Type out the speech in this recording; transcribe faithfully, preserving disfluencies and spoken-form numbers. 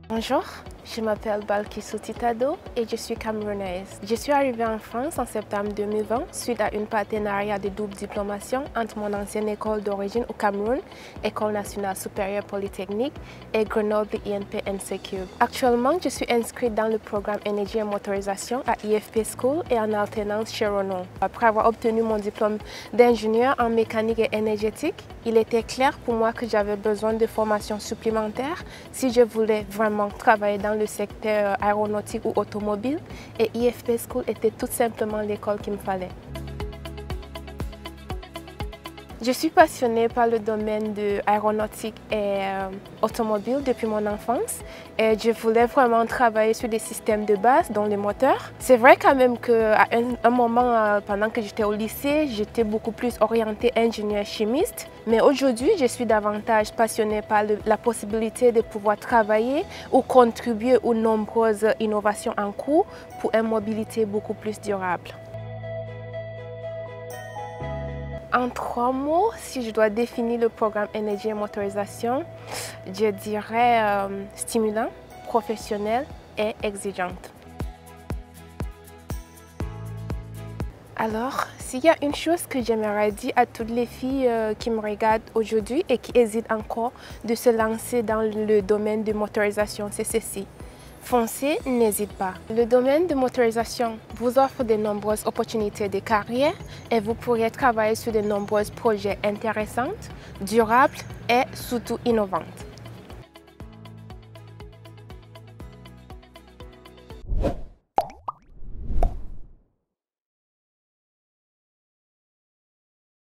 Bonjour, je m'appelle Balkissou Titado et je suis camerounaise. Je suis arrivée en France en septembre deux mille vingt suite à un partenariat de double diplomation entre mon ancienne école d'origine au Cameroun, École nationale supérieure polytechnique, et Grenoble I N P N C Cube. Actuellement, je suis inscrite dans le programme Énergie et motorisation à I F P School et en alternance chez Renault. Après avoir obtenu mon diplôme d'ingénieur en mécanique et énergétique, il était clair pour moi que j'avais besoin de formation supplémentaire si je voulais vraiment travailler dans le secteur aéronautique ou automobile, et I F P School était tout simplement l'école qu'il me fallait. Je suis passionnée par le domaine de l'aéronautique et euh, automobile depuis mon enfance et je voulais vraiment travailler sur des systèmes de base, dont les moteurs. C'est vrai quand même qu'à un, un moment, euh, pendant que j'étais au lycée, j'étais beaucoup plus orientée ingénieur chimiste. Mais aujourd'hui, je suis davantage passionnée par le, la possibilité de pouvoir travailler ou contribuer aux nombreuses innovations en cours pour une mobilité beaucoup plus durable. En trois mots, si je dois définir le programme Énergie et motorisation, je dirais euh, stimulant, professionnel et exigeante. Alors, s'il y a une chose que j'aimerais dire à toutes les filles euh, qui me regardent aujourd'hui et qui hésitent encore de se lancer dans le domaine de motorisation, c'est ceci. Foncez, n'hésitez pas. Le domaine de motorisation vous offre de nombreuses opportunités de carrière et vous pourrez travailler sur de nombreux projets intéressants, durables et surtout innovantes.